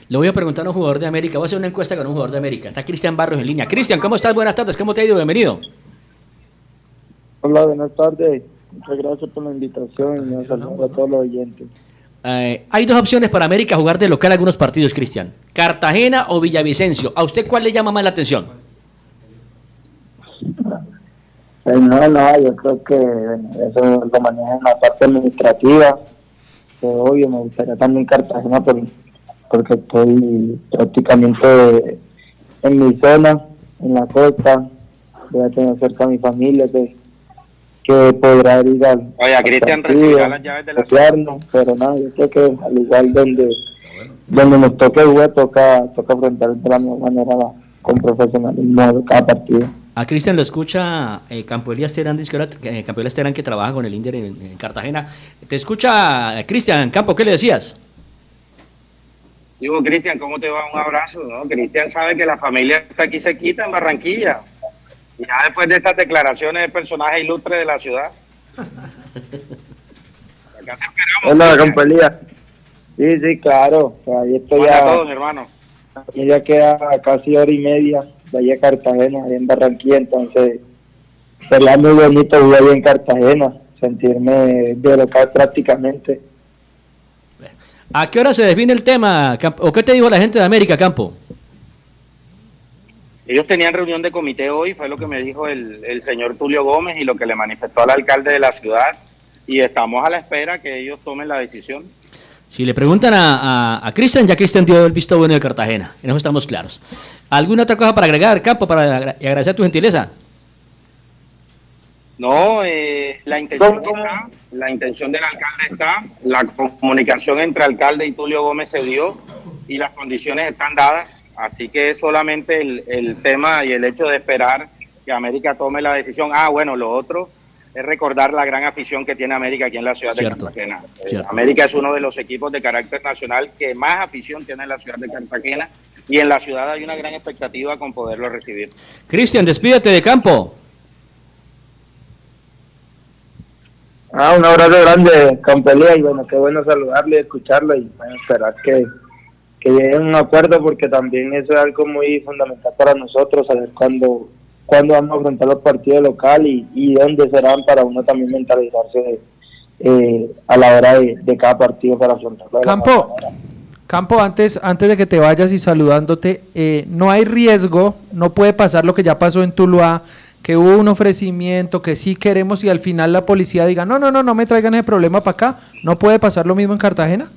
Le voy a preguntar a un jugador de América, voy a hacer una encuesta con un jugador de América. Está Cristian Barrios en línea. Cristian, ¿cómo estás? Buenas tardes, ¿cómo te ha ido? Bienvenido. Hola, buenas tardes. Muchas gracias por la invitación y un saludo a todos los oyentes. Hay dos opciones para América jugar de local algunos partidos, Cristian. Cartagena o Villavicencio. ¿A usted cuál le llama más la atención? No, yo creo que eso lo maneja en la parte administrativa. Obvio, me gustaría también Cartagena porque estoy prácticamente en mi zona, en la costa. Voy a tener cerca a mi familia que podrá ir al... Oye, Cristian recibirá las llaves de la ciudad. Pero nada, yo creo que al igual donde nos toque jugar, toca afrontar de la misma manera con profesionalismo cada partido. A Cristian lo escucha Campo Elías Terán, Campo Elías Terán, que trabaja con el Inder en Cartagena. Te escucha Cristian Campo, ¿qué le decías? Digo, Cristian, ¿cómo te va? Un abrazo, ¿no? Cristian sabe que la familia está aquí cerquita en Barranquilla. Y ya después de estas declaraciones de personaje ilustre de la ciudad. Acá te esperamos. Hola, Campo Elías. Sí, claro. Ahí estoy. Hola a todos, hermano. Y ya queda casi hora y media de allá a Cartagena, ahí en Barranquilla, entonces sería muy bonito jugar ahí en Cartagena, sentirme de local prácticamente. ¿A qué hora se define el tema, Campo? ¿O qué te dijo la gente de América, Campo? Ellos tenían reunión de comité hoy, fue lo que me dijo el señor Tulio Gómez y lo que le manifestó al alcalde de la ciudad, y estamos a la espera que ellos tomen la decisión. Si le preguntan a Cristian, ya Cristian dio el visto bueno de Cartagena, en eso estamos claros. ¿Alguna otra cosa para agregar, Campo, para agradecer tu gentileza? No, la intención del alcalde está, la comunicación entre alcalde y Tulio Gómez se dio y las condiciones están dadas, así que es solamente el tema y el hecho de esperar que América tome la decisión. Bueno, lo otro es recordar la gran afición que tiene América aquí en la ciudad de Cartagena. América es uno de los equipos de carácter nacional que más afición tiene en la ciudad de Cartagena y en la ciudad hay una gran expectativa con poderlo recibir. Cristian, despídete de Campo. Un abrazo grande, Campo Elías, y bueno, qué bueno saludarle y escucharlo y bueno, esperar que lleguen a un acuerdo porque también eso es algo muy fundamental para nosotros, saber cuándo vamos a afrontar los partidos locales y dónde serán para uno también mentalizarse a la hora de cada partido para afrontarlo. Campo, antes de que te vayas y saludándote, no hay riesgo, no puede pasar lo que ya pasó en Tuluá, que hubo un ofrecimiento, que sí queremos y al final la policía diga, no me traigan ese problema para acá. ¿No puede pasar lo mismo en Cartagena?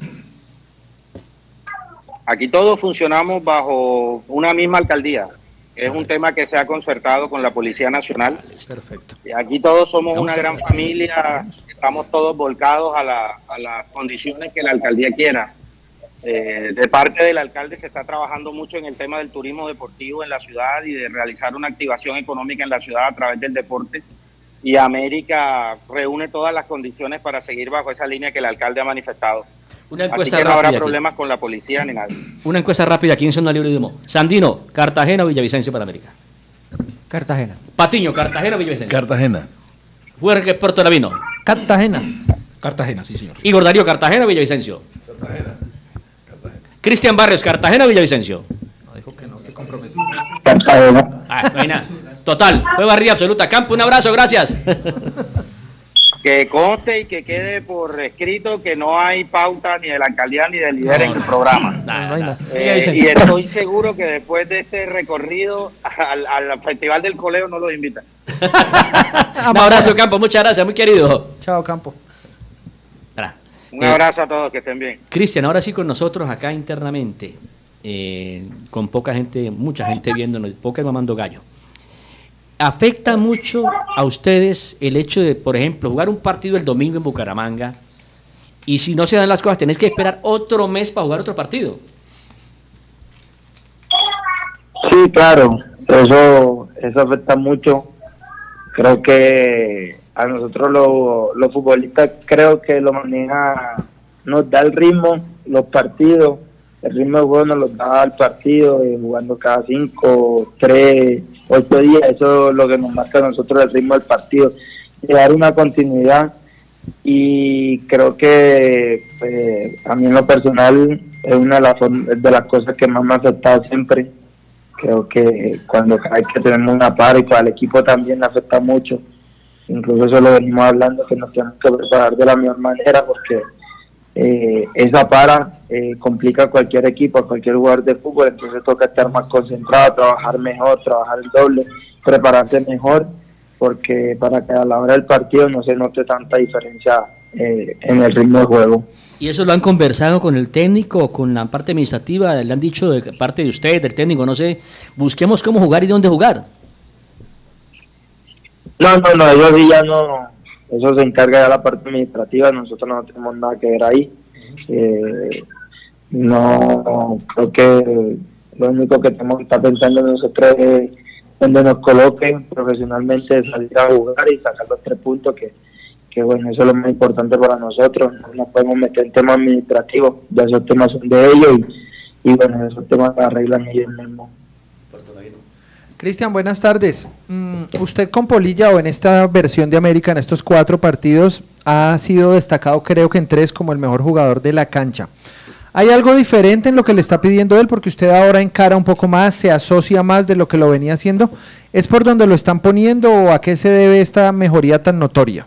Aquí todos funcionamos bajo una misma alcaldía. Es un tema que se ha concertado con la Policía Nacional. Perfecto. Y aquí todos somos una gran familia, estamos todos volcados a las condiciones que la alcaldía quiera. De parte del alcalde se está trabajando mucho en el tema del turismo deportivo en la ciudad y de realizar una activación económica en la ciudad a través del deporte. Y América reúne todas las condiciones para seguir bajo esa línea que el alcalde ha manifestado. Una encuesta Así que no habrá rápida problemas con la policía ni nada. Una encuesta rápida aquí en Zona Libre de Humo. Sandino, ¿Cartagena o Villavicencio para América? Cartagena. Patiño, ¿Cartagena o Villavicencio? Cartagena. Jorge Puerto Lavino. Cartagena. Cartagena, sí, señor. Igor Darío, ¿Cartagena o Villavicencio? Cartagena. Cristian Barrios, ¿Cartagena o Villavicencio? No, dijo que no, se comprometió. Cartagena. No hay nada. Total, fue barrida absoluta. Campo, un abrazo, gracias. Que conste y que quede por escrito que no hay pauta ni de la alcaldía ni del líder en el programa. No hay nada. Y estoy seguro que después de este recorrido al Festival del Coleo no los invitan. Un abrazo, Campo, muchas gracias, muy querido. Chao, Campo. Un abrazo a todos, que estén bien. Cristian, ahora sí con nosotros acá internamente, con poca gente, mucha gente viéndonos, poca mamando gallo. ¿Afecta mucho a ustedes el hecho de, por ejemplo, jugar un partido el domingo en Bucaramanga y si no se dan las cosas, tenés que esperar otro mes para jugar otro partido? Sí, claro, eso afecta mucho. Creo que a nosotros los futbolistas creo que lo maneja, nos da el ritmo, los partidos, el ritmo de juego nos lo da el partido, jugando cada 5, 3, 8 días, eso es lo que nos marca a nosotros el ritmo del partido, llevar una continuidad y creo que a mí en lo personal es una de las cosas que más me ha afectado siempre. Creo que cuando hay que tenemos una para y para el equipo también le afecta mucho. Incluso eso lo venimos hablando, que nos tenemos que preparar de la mejor manera, porque esa para complica a cualquier equipo, a cualquier jugador de fútbol. Entonces toca estar más concentrado, trabajar mejor, trabajar el doble, prepararse mejor, porque para que a la hora del partido no se note tanta diferencia en el ritmo de juego. ¿Y eso lo han conversado con el técnico, con la parte administrativa? ¿Le han dicho de parte de usted, del técnico, no sé, busquemos cómo jugar y dónde jugar? No, ellos sí ya no, eso se encarga ya la parte administrativa, nosotros no tenemos nada que ver ahí. No, creo que lo único que tenemos que estar pensando nosotros es donde nos coloquen profesionalmente, salir a jugar y sacar los 3 puntos, que bueno, eso es lo más importante para nosotros. No nos podemos meter en temas administrativos, ya esos temas son de ellos y bueno, esos temas se arreglan ellos mismos. Cristian, buenas tardes. Usted con Polilla, o en esta versión de América, en estos 4 partidos, ha sido destacado, creo que en 3, como el mejor jugador de la cancha. ¿Hay algo diferente en lo que le está pidiendo él? Porque usted ahora encara un poco más, se asocia más de lo que lo venía haciendo. ¿Es por donde lo están poniendo o a qué se debe esta mejoría tan notoria?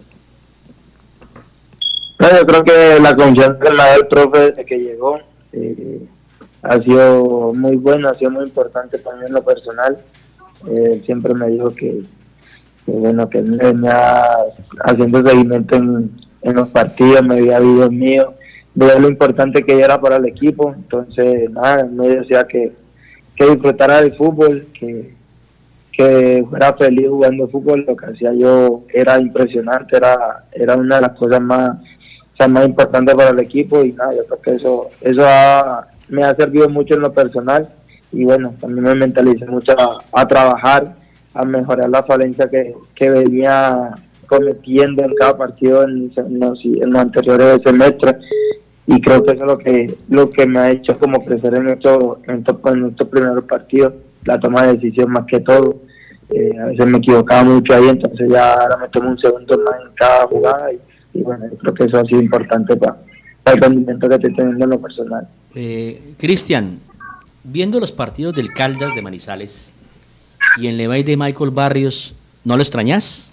No, yo creo que la confianza que me da el profe desde que llegó ha sido muy buena, ha sido muy importante para mí en lo personal. Él siempre me dijo que bueno, que él me venía haciendo seguimiento en los partidos, me veía videos míos, veía lo importante que era para el equipo. Entonces nada, me decía que disfrutara del fútbol, que fuera feliz jugando fútbol. Lo que hacía yo era impresionante, era una de las cosas más importantes para el equipo, y nada, yo creo que eso me ha servido mucho en lo personal, y bueno, también me mentalicé mucho a trabajar, a mejorar la falencia que venía cometiendo en cada partido en los anteriores semestres, y creo que eso es lo que me ha hecho como crecer en estos primeros partidos, la toma de decisión más que todo. A veces me equivocaba mucho ahí, entonces ya ahora me tomo un segundo más en cada jugada, y bueno, yo creo que eso ha sido importante para el rendimiento que estoy teniendo en lo personal. Cristian, viendo los partidos del Caldas de Manizales y en Levay de Michael Barrios, ¿no lo extrañas?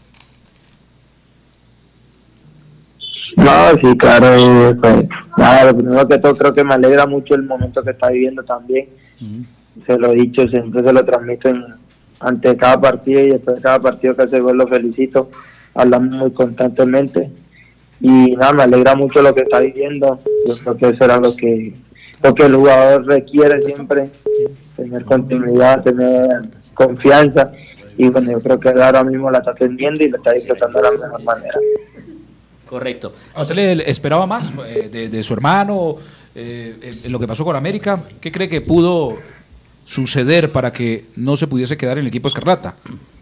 No, sí, claro, pues nada, lo primero que todo, creo que me alegra mucho el momento que está viviendo también. Se lo he dicho, siempre se lo transmito ante cada partido, y después de cada partido que hace gol lo felicito, hablamos muy constantemente, y nada, me alegra mucho lo que está viviendo. Yo creo que eso era lo que el jugador requiere siempre, tener continuidad, tener confianza, y bueno, yo creo que ahora mismo la está teniendo y la está disfrutando de la mejor manera. Correcto. ¿A usted le esperaba más de su hermano en lo que pasó con América? ¿Qué cree que pudo suceder para que no se pudiese quedar en el equipo Escarlata?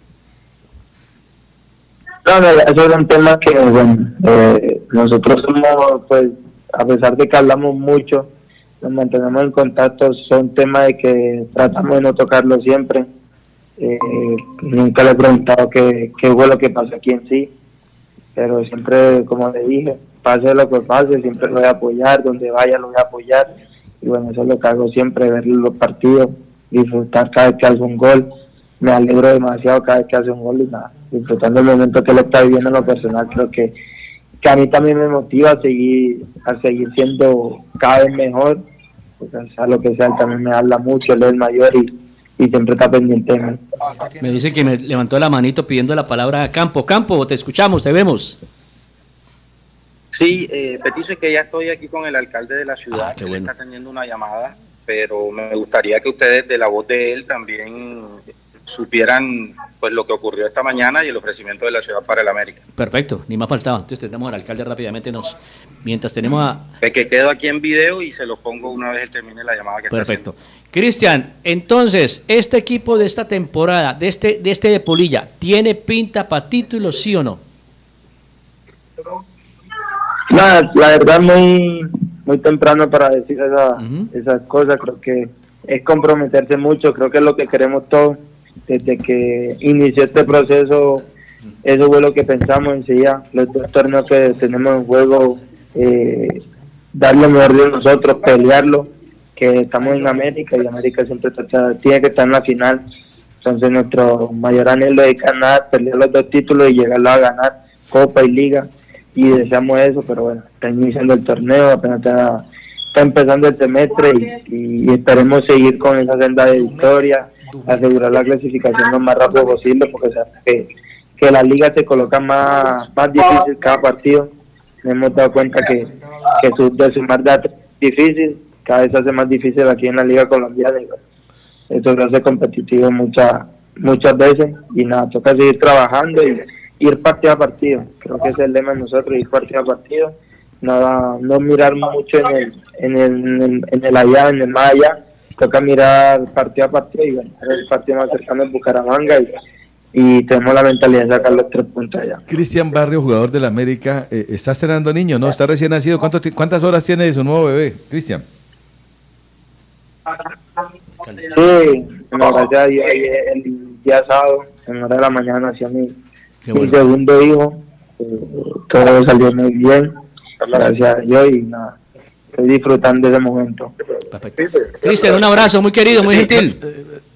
No, esos son temas que, bueno, nosotros somos, pues, a pesar de que hablamos mucho, nos mantenemos en contacto, son temas de que tratamos de no tocarlo siempre. Nunca le he preguntado qué fue lo que pasó aquí en sí, pero siempre, como le dije, pase lo que pase, siempre lo voy a apoyar, donde vaya lo voy a apoyar, y bueno, eso es lo que hago siempre, ver los partidos, disfrutar cada vez que hace un gol. Me alegro demasiado cada vez que hace un gol, y nada, disfrutando el momento que él está viviendo en lo personal. Creo que a mí también me motiva a seguir siendo cada vez mejor, porque sea lo que sea, él también me habla mucho, él es mayor y siempre está pendiente de mí. Me dice que me levantó la manito pidiendo la palabra a Campo. Campo, te escuchamos, te vemos. Sí, Petizo, es que ya estoy aquí con el alcalde de la ciudad, qué él bueno. está teniendo una llamada, pero me gustaría que ustedes de la voz de él también supieran pues lo que ocurrió esta mañana y el ofrecimiento de la ciudad para el América. Perfecto, ni más faltaba. Entonces tenemos al alcalde rápidamente, mientras tenemos a... Que quedo aquí en video y se los pongo una vez él termine la llamada que Perfecto. Cristian, entonces, este equipo de esta temporada, de este de Polilla, ¿tiene pinta para título, sí o no? La verdad, muy temprano para decir esas cosas. Creo que es comprometerse mucho, creo que es lo que queremos todos. Desde que inició este proceso, eso fue lo que pensamos enseguida. Los 2 torneos que tenemos en juego, dar lo mejor de nosotros, pelearlo, que estamos en América y América siempre tiene que estar en la final. Entonces nuestro mayor anhelo es ganar, pelear los 2 títulos y llegarlo a ganar Copa y Liga, y deseamos eso, pero bueno, está iniciando el torneo, apenas está empezando el semestre y esperemos seguir con esa senda de victoria, asegurar la clasificación lo más rápido posible, porque sabemos que la liga se coloca más difícil cada partido. Nos hemos dado cuenta que de sumar datos es difícil, cada vez se hace más difícil aquí en la liga colombiana, y eso lo hace competitivo muchas veces, y nada, toca seguir trabajando y ir partido a partido. Creo que ese es el lema de nosotros, ir partido a partido, nada, no mirar mucho en el allá, en el más allá, toca mirar partido a partido, y bueno, el partido más cercano es Bucaramanga, y tenemos la mentalidad de sacar los 3 puntos allá. Cristian Barrio, jugador del América, está estrenando niño, ¿no? Está recién nacido. ¿Cuántas horas tiene de su nuevo bebé, Cristian? Sí, bueno, gracias a Dios, el día sábado, en hora de la mañana, nació mi segundo hijo. Todo salió muy bien, gracias a Dios, y nada, estoy disfrutando de ese momento. Perfecto. Cristian, un abrazo, muy querido, muy gentil.